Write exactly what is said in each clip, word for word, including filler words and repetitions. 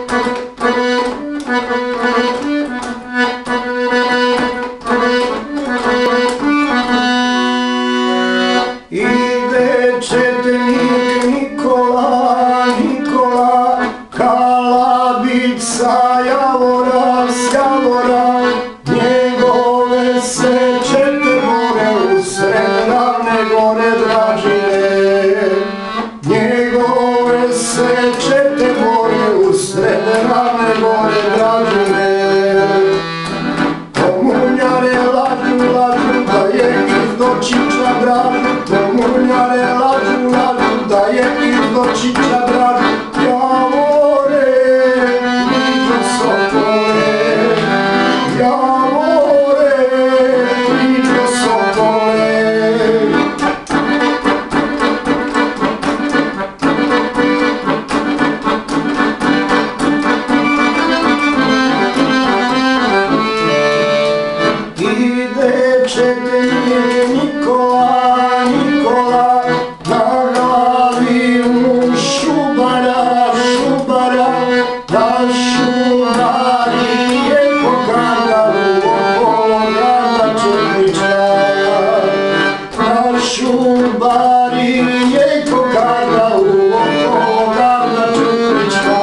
Ide četnik Nikola, Nikola, Kalabica Javora, s Javora, njegove se čete more usred ravne gore Dražine. Njegove se čete more usred ravne gore Dražine. Komunjare lažu, lažu, da je izdočića dražu. Komunjare lažu, lažu, da je izdočića dražu. Javore, priđu sokole, Javore, priđu sokole. Ide četnik Nikola, Nikola, na glavi mu šubara, šubara, da šubari je pokazali okolo grada Četnička. Da šubari je pokazali okolo grada Četnička.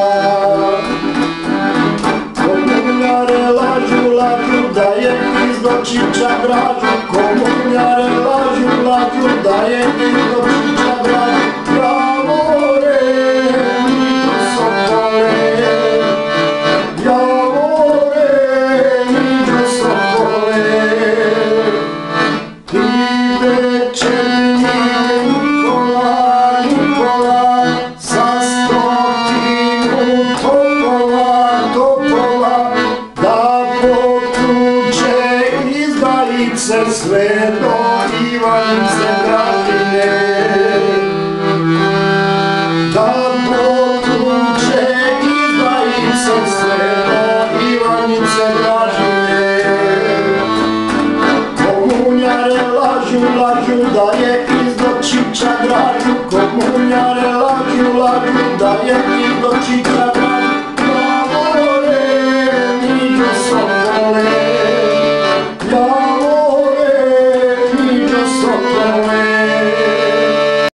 Komunjare lažu, lažu, da je izdočića dražu. Komunjare lažu, lažu, da je izdočića dražu. Javore, priđu sokole, Javore, priđu sokole. Ide četnik Nikola, Nikola, sa stotinu topova, topova, da potuče izdajice sve do Ivanice Dražine. Da potuče izdajice sve do Ivanice Dražine. Komunjare lažu, lažu, da je izdočića dražu. Komunjare